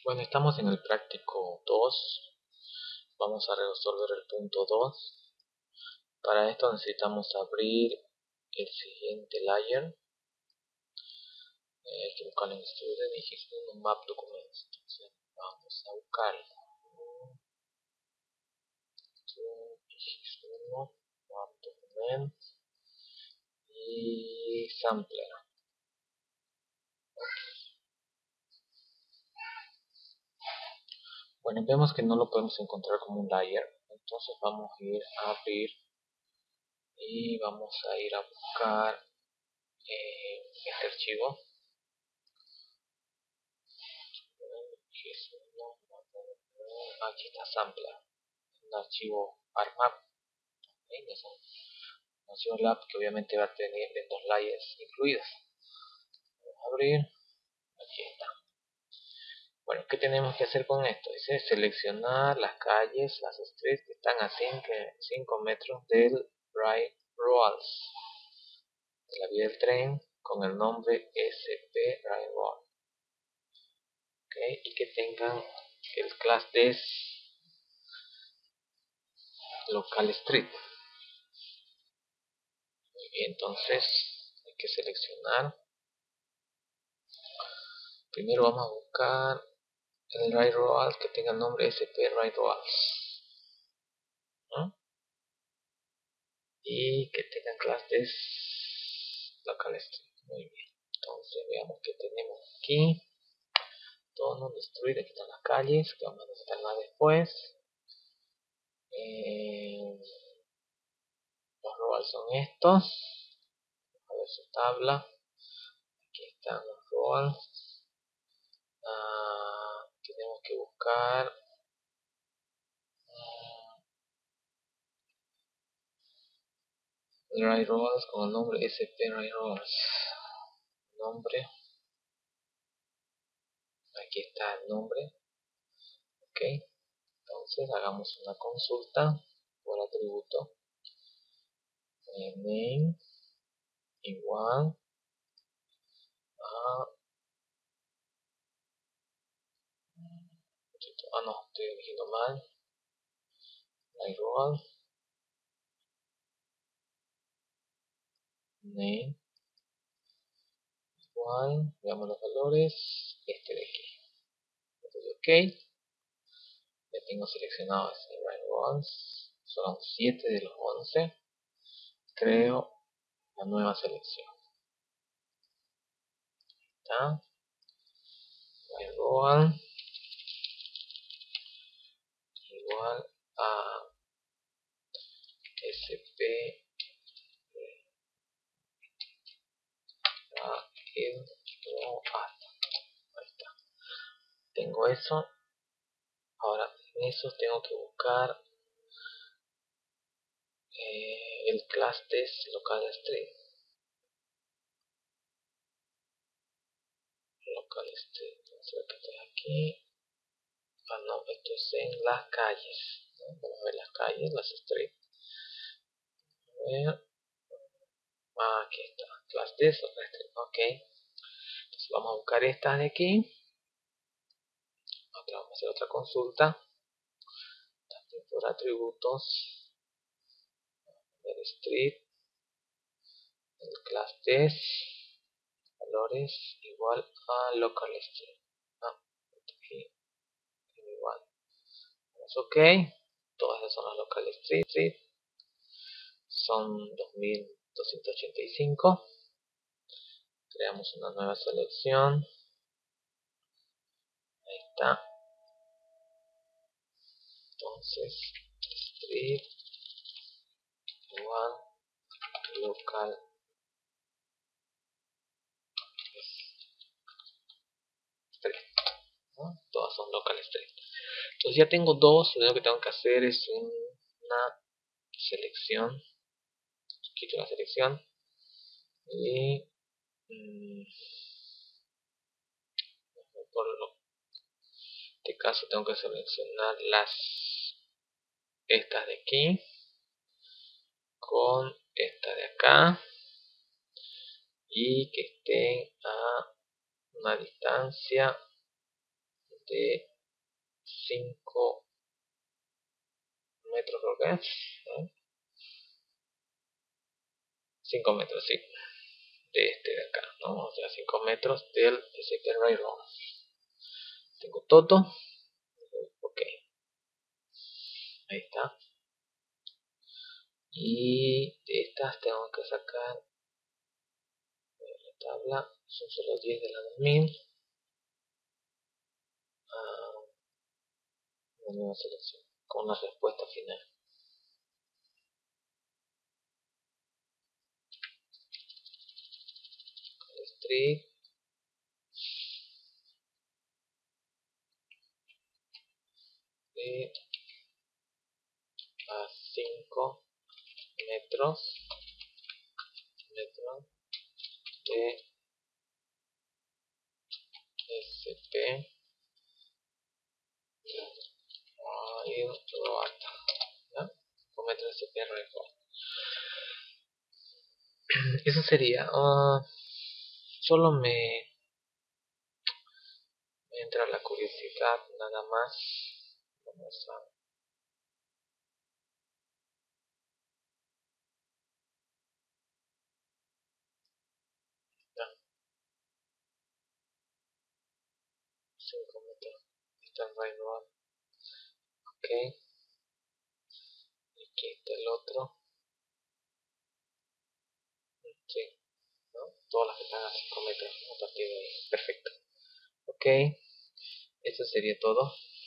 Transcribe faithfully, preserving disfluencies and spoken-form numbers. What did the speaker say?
Bueno, estamos en el práctico dos. Vamos a resolver el punto dos. Para esto necesitamos abrir el siguiente layer. Eh, hay que buscarlo en Student y uno Map Documents. Entonces vamos a buscarlo. uno Map Documents y Sampler. Bueno, vemos que no lo podemos encontrar como un layer. Entonces vamos a ir a abrir y vamos a ir a buscar eh, este archivo. Aquí está Sampler, un archivo ARMAP, ¿sí? Es un archivo lab que obviamente va a tener en dos layers incluidos. Vamos a abrir, aquí está. Bueno, ¿qué tenemos que hacer con esto? Dice seleccionar las calles, las streets que están a cinco metros del Railroads, de la vía del tren, con el nombre S P Railroad. Okay, y que tengan el class des local street. Muy bien, entonces hay que seleccionar. Primero vamos a buscar el Railroads que tenga el nombre S P Railroads, ¿no? Y que tengan class des local street. Muy bien, entonces veamos que tenemos aquí. Todo destruir, aquí están las calles que vamos a necesitar más después. Eh, los roles son estos. A ver su tabla. Aquí están los roles. Ah, tenemos que buscar um, Railroads con el nombre S P Railroads. Nombre. Aquí está el nombre. Ok. Entonces hagamos una consulta por atributo. Eh, name igual a ah no, estoy eligiendo mal. Railroad name igual, veamos los valores, este de aquí. Entonces, ok, ya tengo seleccionado este Railroads, son siete de los once. Creo la nueva selección. Está Railroad igual a S P Railroad. Ahí está. Tengo eso. Ahora en eso tengo que buscar eh, el class des local street. Local street. Entonces que está aquí. Ah, no, esto es en las calles, ¿no? Vamos a ver las calles, las streets. A ver. Ah, aquí está. Class des local street. Ok. Entonces vamos a buscar estas de aquí. Otra, vamos a hacer otra consulta. También por atributos. El street. El class des. Valores igual a local street. Ah, aquí. Igual. Vamos ok. Todas esas son las local street. Son dos mil doscientos ochenta y cinco. Creamos una nueva selección. Ahí está. Entonces, street igual local street, ¿no? Todas son local street. Entonces ya tengo dos. Lo único que tengo que hacer es una selección. Quito la selección y mmm, por lo, en este caso tengo que seleccionar las estas de aquí con esta de acá y que estén a una distancia de cinco metros, creo que es, ¿no? cinco metros, sí, de este de acá, ¿no? O sea, cinco metros del S P Railroad. Tengo todo. Ok, ahí está. Y de estas tengo que sacar la tabla. Son solo diez de la dos mil. Ah, una nueva selección con una respuesta final. Street. De a cinco metros metros de S P Railroad, ¿no? cinco metros de S P Railroad. Eso sería. Uh, solo me, me entra la curiosidad, nada más. Vamos a cinco metros. Está el Railroad. Ok. Y aquí está el otro. Sí, ¿no? Todas las que están a cinco metros a partir de ahí. Perfecto. Ok. Eso sería todo.